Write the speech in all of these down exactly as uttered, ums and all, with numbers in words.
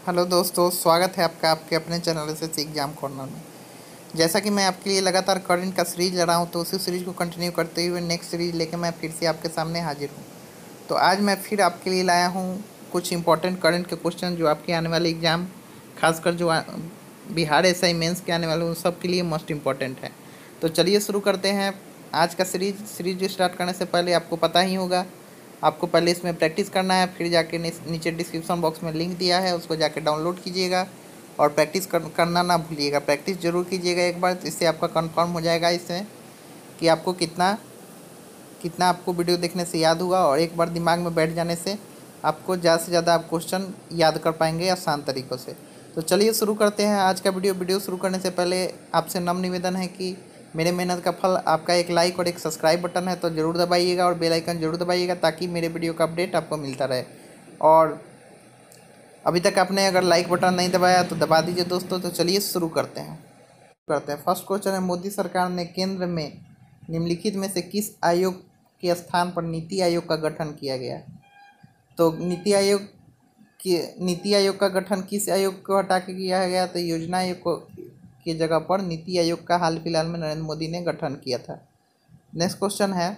Hello दोस्तों, स्वागत है आपका आपके अपने चैनल एसएससी एग्जाम कॉर्नर में। जैसा कि मैं आपके लिए लगातार करंट का सीरीज ला रहा हूं, तो उसी सीरीज को कंटिन्यू करते हुए नेक्स्ट सीरीज लेकर मैं फिर से आपके सामने हाजिर हूं। तो आज मैं फिर आपके लिए लाया हूं कुछ इंपॉर्टेंट करंट के क्वेश्चन जो आपके आने वाले एग्ज़ाम, खासकर जो बिहार एसआई मेंस के आने वाले उन सब के लिए मोस्ट इम्पॉर्टेंट है। तो चलिए शुरू करते हैं आज का सीरीज। सीरीज स्टार्ट करने से पहले आपको पता ही होगा, आपको पहले इसमें प्रैक्टिस करना है, फिर जाके नीचे डिस्क्रिप्शन बॉक्स में लिंक दिया है, उसको जाके डाउनलोड कीजिएगा और प्रैक्टिस कर, करना ना भूलिएगा। प्रैक्टिस जरूर कीजिएगा एक बार, इससे आपका कंफर्म हो जाएगा इसमें कि आपको कितना कितना आपको वीडियो देखने से याद होगा, और एक बार दिमाग में बैठ जाने से आपको ज़्यादा से ज़्यादा आप क्वेश्चन याद कर पाएंगे आसान तरीक़ों से। तो चलिए शुरू करते हैं आज का वीडियो। वीडियो शुरू करने से पहले आपसे नम्र निवेदन है कि मेरे मेहनत का फल आपका एक लाइक और एक सब्सक्राइब बटन है, तो ज़रूर दबाइएगा और बेल आइकन ज़रूर दबाइएगा ताकि मेरे वीडियो का अपडेट आपको मिलता रहे। और अभी तक आपने अगर लाइक बटन नहीं दबाया तो दबा दीजिए दोस्तों। तो चलिए शुरू करते हैं करते हैं फर्स्ट क्वेश्चन है, मोदी सरकार ने केंद्र में निम्नलिखित में से किस आयोग के स्थान पर नीति आयोग का गठन किया गया? तो नीति आयोग की नीति आयोग का गठन किस आयोग को हटा के किया गया? तो योजना आयोग को की जगह पर नीति आयोग का हाल फिलहाल में नरेंद्र मोदी ने गठन किया था। नेक्स्ट क्वेश्चन है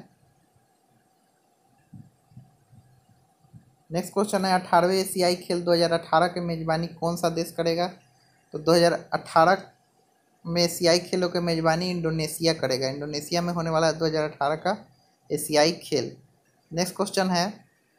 नेक्स्ट क्वेश्चन है अठारहवें एशियाई खेल दो हज़ार अठारह के मेजबानी कौन सा देश करेगा? तो दो हज़ार अठारह में एशियाई खेलों की मेजबानी इंडोनेशिया करेगा। इंडोनेशिया में होने वाला है दो हज़ार अठारह का एशियाई खेल। नेक्स्ट क्वेश्चन है,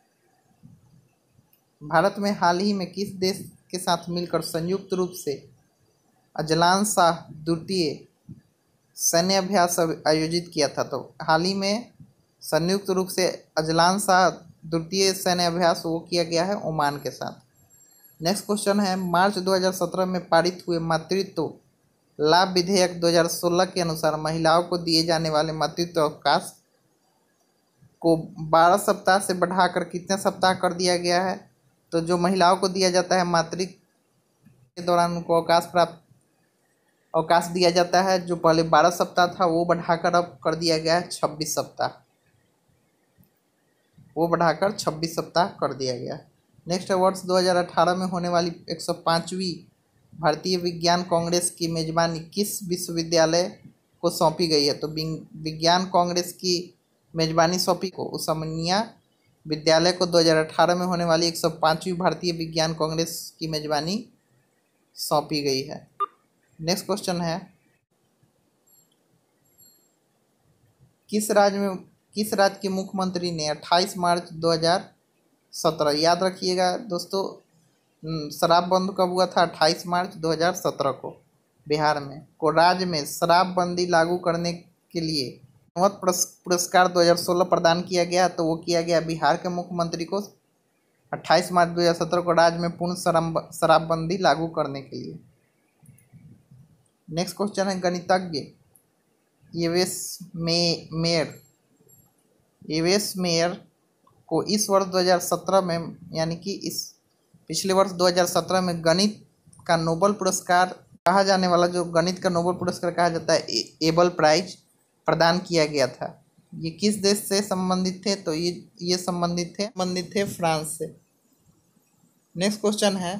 भारत में हाल ही में किस देश के साथ मिलकर संयुक्त रूप से अजलान शाह द्वितीय सैन्य अभ्यास आयोजित किया था? तो हाल ही में संयुक्त रूप से अजलान शाह द्वितीय सैन्य अभ्यास वो किया गया है ओमान के साथ। नेक्स्ट क्वेश्चन है, मार्च दो हज़ार सत्रह में पारित हुए मातृत्व लाभ विधेयक दो हज़ार सोलह के अनुसार महिलाओं को दिए जाने वाले मातृत्व अवकाश को बारह सप्ताह से बढ़ाकर कितने सप्ताह कर दिया गया है? तो जो महिलाओं को दिया जाता है मातृत्व के दौरान उनको अवकाश प्राप्त अवकाश दिया जाता है, जो पहले बारह सप्ताह था वो बढ़ाकर अब कर दिया गया है छब्बीस सप्ताह वो बढ़ाकर छब्बीस सप्ताह कर दिया गया। नेक्स्ट है, वर्ष दो हज़ार अठारह में होने वाली एक सौ पाँचवीं भारतीय विज्ञान कांग्रेस की मेजबानी किस विश्वविद्यालय को सौंपी गई है? तो विज्ञान कांग्रेस की मेजबानी सौंपी को उस्मानिया विद्यालय को दो हज़ार अठारह में होने वाली एक सौ पाँचवीं भारतीय विज्ञान कांग्रेस की मेजबानी सौंपी गई है। नेक्स्ट क्वेश्चन है, किस राज्य में किस राज्य के मुख्यमंत्री ने अट्ठाईस मार्च दो हज़ार सत्रह, याद रखिएगा दोस्तों, शराब बंद कब हुआ था? अट्ठाईस मार्च दो हज़ार सत्रह को बिहार में को राज्य में शराबबंदी लागू करने के लिए पुरस्कार दो हज़ार सोलह प्रदान किया गया। तो वो किया गया बिहार के मुख्यमंत्री को अट्ठाईस मार्च दो हज़ार सत्रह को राज्य में पूर्ण शराबबंदी लागू करने के लिए। नेक्स्ट क्वेश्चन है, गणितज्ञ एवेस मेयर एवेस मेयर को इस वर्ष दो हज़ार सत्रह में, यानी कि इस पिछले वर्ष दो हज़ार सत्रह में गणित का नोबेल पुरस्कार कहा जाने वाला, जो गणित का नोबेल पुरस्कार कहा जाता है, एबल प्राइज प्रदान किया गया था। ये किस देश से संबंधित थे? तो ये ये संबंधित थे संबंधित थे फ्रांस से। नेक्स्ट क्वेश्चन है,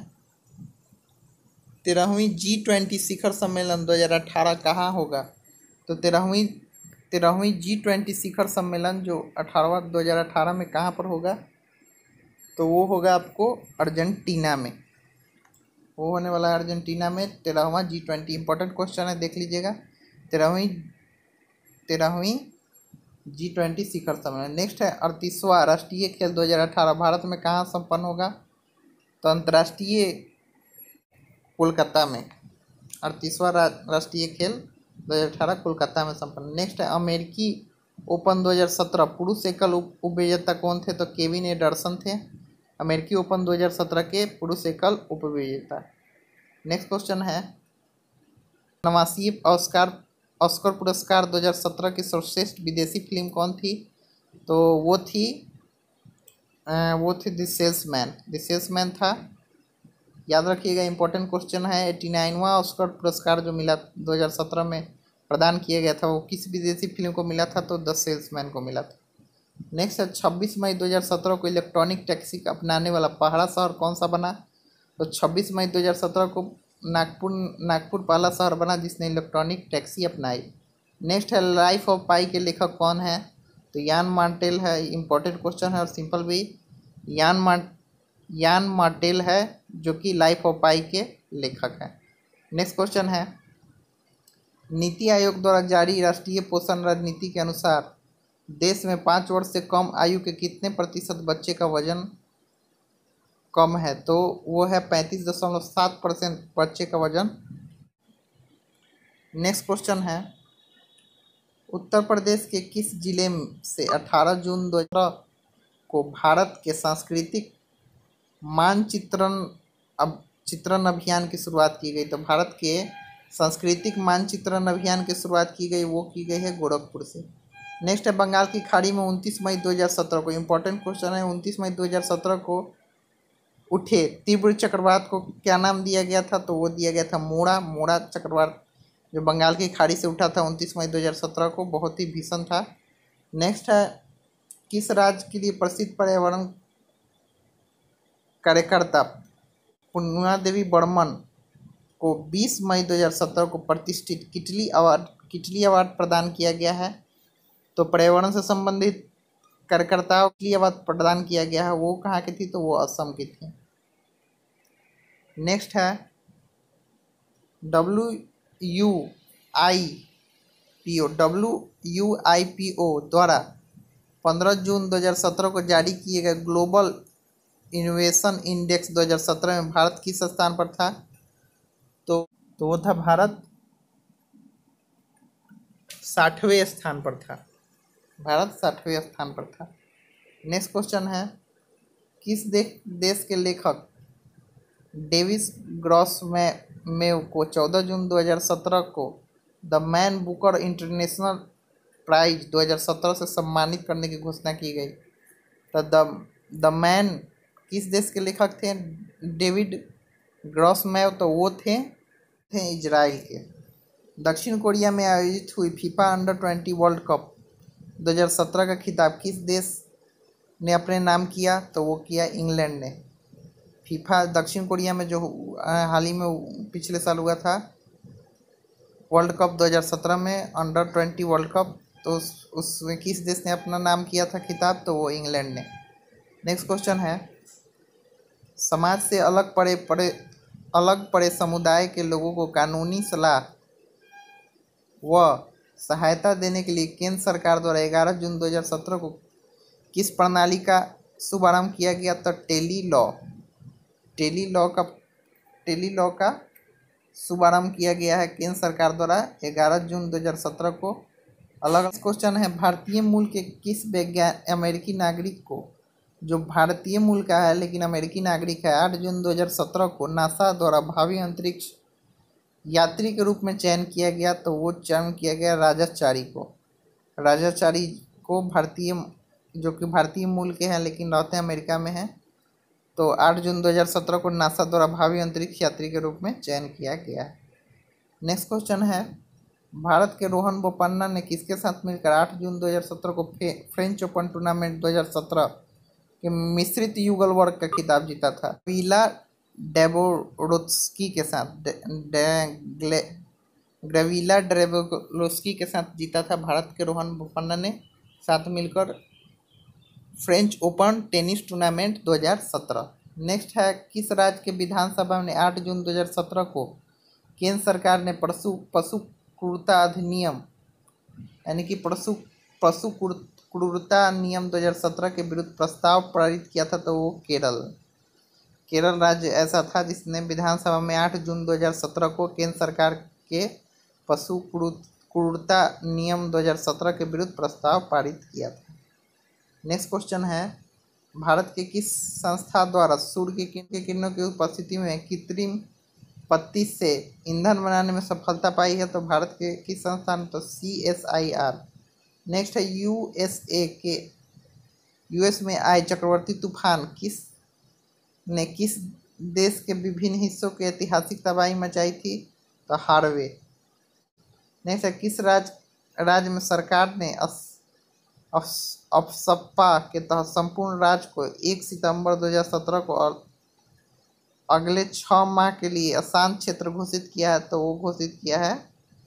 तेरहवीं जी ट्वेंटी शिखर सम्मेलन दो हज़ार अठारह कहाँ होगा? तो तेरहवीं तेरहवीं जी ट्वेंटी शिखर सम्मेलन जो अठारहवा दो हज़ार अठारह में कहाँ पर होगा? तो वो होगा आपको अर्जेंटीना में, वो होने वाला है अर्जेंटीना में तेरहवां जी ट्वेंटी। इंपॉर्टेंट क्वेश्चन है, देख लीजिएगा, तेरहवीं तेरहवीं जी ट्वेंटी शिखर सम्मेलन। नेक्स्ट है, अड़तीसवां राष्ट्रीय खेल दो हज़ार अठारह भारत में कहाँ संपन्न होगा? तो अंतर्राष्ट्रीय कोलकाता में अड़तीसवां राष्ट्रीय खेल दो हज़ार अठारह कोलकाता में संपन्न। नेक्स्ट है, अमेरिकी ओपन दो हज़ार सत्रह पुरुष एकल उपविजेता कौन थे? तो केविन एंडरसन थे, अमेरिकी ओपन दो हज़ार सत्रह के पुरुष एकल उपविजेता। नेक्स्ट क्वेश्चन है, नवासी ऑस्कार ऑस्कर पुरस्कार दो हज़ार सत्रह की सर्वश्रेष्ठ विदेशी फिल्म कौन थी? तो वो थी वो थी द सेल्समैन द सेल्समैन था। याद रखिएगा, इंपॉर्टेंट क्वेश्चन है। एट्टी नाइनवां ऑस्कर पुरस्कार जो मिला दो हज़ार सत्रह में प्रदान किया गया था, वो किस विदेशी फिल्म को मिला था? तो द सेल्समैन को मिला था। नेक्स्ट है, छब्बीस मई दो हज़ार सत्रह को इलेक्ट्रॉनिक टैक्सी अपनाने वाला पहला शहर कौन सा बना? तो छब्बीस मई दो हज़ार सत्रह को नागपुर नागपुर पहला शहर बना जिसने इलेक्ट्रॉनिक टैक्सी अपनाई। नेक्स्ट है लाइफ ऑफ पाई के लेखक कौन है? तो यान मार्टेल है। इंपॉर्टेंट क्वेश्चन है और सिंपल भी। यान मार्ट यान मार्टेल है जो कि लाइफ ऑफ पाई के लेखक हैं। नेक्स्ट क्वेश्चन है, नीति आयोग द्वारा जारी राष्ट्रीय पोषण रणनीति के अनुसार देश में पाँच वर्ष से कम आयु के कितने प्रतिशत बच्चे का वजन कम है? तो वो है पैंतीस दशमलव सात परसेंट बच्चे का वजन। नेक्स्ट क्वेश्चन है, उत्तर प्रदेश के किस जिले से अठारह जून दो हज़ार को भारत के सांस्कृतिक मानचित्रण अब चित्रण अभियान की शुरुआत की गई? तो भारत के सांस्कृतिक मानचित्रण अभियान की शुरुआत की गई, वो की गई है गोरखपुर से। नेक्स्ट है, बंगाल की खाड़ी में उनतीस मई दो हज़ार सत्रह को, इंपॉर्टेंट क्वेश्चन है, उनतीस मई दो हज़ार सत्रह को उठे तीव्र चक्रवात को क्या नाम दिया गया था? तो वो दिया गया था मोड़ा। मोड़ा चक्रवात जो बंगाल की खाड़ी से उठा था उनतीस मई दो हज़ार सत्रह को, बहुत ही भीषण था। नेक्स्ट है, किस राज्य के लिए प्रसिद्ध पर्यावरण कार्यकर्ता पूर्णिमा देवी बर्मन को बीस मई दो हज़ार सत्रह को प्रतिष्ठित किटली अवार्ड किटली अवार्ड प्रदान किया गया है? तो पर्यावरण से संबंधित कार्यकर्ताओं के लिए अवार्ड प्रदान किया गया है, वो कहाँ की थी? तो वो असम की थी। नेक्स्ट है, W U I P O W U I P O द्वारा पंद्रह जून दो हज़ार सत्रह को जारी किए गए ग्लोबल इनोवेशन इंडेक्स दो हज़ार सत्रह में भारत किस स्थान पर था? तो तो वो था भारत साठवें स्थान पर था। भारत साठवें स्थान पर था। नेक्स्ट क्वेश्चन है, किस दे, देश के लेखक डेविस ग्रॉस में मेव को चौदह जून दो हज़ार सत्रह को the Man Booker International Prize दो हज़ार सत्रह से सम्मानित करने की घोषणा की गई? तो द द मैन किस देश के लेखक थे? डेविड ग्रॉस मेव, तो वो थे थे इजराइल के। दक्षिण कोरिया में आयोजित हुई FIFA under twenty World Cup दो हज़ार सत्रह का खिताब किस देश ने अपने नाम किया? तो वो किया इंग्लैंड ने। फीफा दक्षिण कोरिया में जो हाल ही में पिछले साल हुआ था वर्ल्ड कप दो हज़ार सत्रह में अंडर ट्वेंटी वर्ल्ड कप, तो उस उसमें किस देश ने अपना नाम किया था खिताब? तो वो इंग्लैंड ने। नेक्स्ट क्वेश्चन है, समाज से अलग पड़े पड़े अलग पड़े समुदाय के लोगों को कानूनी सलाह व सहायता देने के लिए केंद्र सरकार द्वारा ग्यारह जून दो हज़ार सत्रह को किस प्रणाली का शुभारंभ किया गया? तो टेली लॉ टेली लॉ का टेली लॉ का शुभारंभ किया गया है केंद्र सरकार द्वारा ग्यारह जून दो हज़ार सत्रह को। अलग क्वेश्चन है, भारतीय मूल के किस वैज्ञानिक अमेरिकी नागरिक को, जो भारतीय मूल का है लेकिन अमेरिकी नागरिक है, आठ जून दो हज़ार सत्रह को नासा द्वारा भावी अंतरिक्ष यात्री के रूप में चयन किया गया? तो वो चयन किया गया राजाचारी को। राजाचारी को भारतीय जो कि भारतीय मूल के हैं लेकिन रहते हैं अमेरिका में हैं, तो आठ जून दो हज़ार सत्रह को नासा द्वारा भावी अंतरिक्ष यात्री के रूप में चयन किया गया है। नेक्स्ट क्वेश्चन है, भारत के रोहन बोपन्ना ने किसके साथ मिलकर आठ जून दो हज़ार सत्रह को फ्रेंच ओपन टूर्नामेंट दो हज़ार सत्रह के मिश्रित युगल वर्ग का खिताब जीता था? वीला डेबोरोत्स्की के साथ ग्रेविला डेबोरोत्स्की के साथ जीता था भारत के रोहन बोपन्ना ने साथ मिलकर फ्रेंच ओपन टेनिस टूर्नामेंट दो हज़ार सत्रह। नेक्स्ट है, किस राज्य के विधानसभा ने आठ जून दो हज़ार सत्रह को केंद्र सरकार ने पशु पशु क्रूरता अधिनियम यानी कि पशु पशु क्रूरता नियम दो हज़ार सत्रह के विरुद्ध प्रस्ताव पारित किया था? तो वो केरल केरल राज्य ऐसा था जिसने विधानसभा में आठ जून दो हज़ार सत्रह को केंद्र सरकार के पशु क्रूरता नियम दो हज़ार सत्रह के विरुद्ध प्रस्ताव पारित किया था। नेक्स्ट क्वेश्चन है, भारत के किस संस्था द्वारा सूर्य के किरणों की उपस्थिति में कृत्रिम पत्ती से ईंधन बनाने में सफलता पाई है? तो भारत के किस संस्थान? तो C S I R. Next है, यूएसए के यूएस में आए चक्रवाती तूफान किस ने किस देश के विभिन्न हिस्सों के ऐतिहासिक तबाही मचाई थी? तो हार्वे। नेक्स्ट है, किस राज्य राज्य में सरकार ने अफसपा के तहत संपूर्ण राज्य को एक सितंबर दो हज़ार सत्रह को अगले छः माह के लिए अशांत क्षेत्र घोषित किया है, तो वो घोषित किया है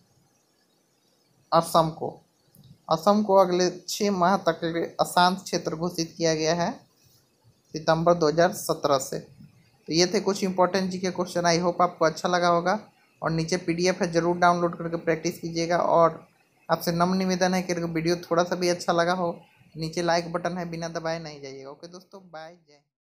असम को। असम को अगले छः माह तक के लिए अशांत क्षेत्र घोषित किया गया है सितंबर दो हज़ार सत्रह से। तो ये थे कुछ इंपॉर्टेंट जी के क्वेश्चन। आई होप आपको अच्छा लगा होगा, और नीचे पीडीएफ है, ज़रूर डाउनलोड करके प्रैक्टिस कीजिएगा। और आपसे नम्र निवेदन है कि अगर वीडियो थोड़ा सा भी अच्छा लगा हो, नीचे लाइक बटन है, बिना दबाए नहीं जाइएगा। ओके दोस्तों, बाय, जय।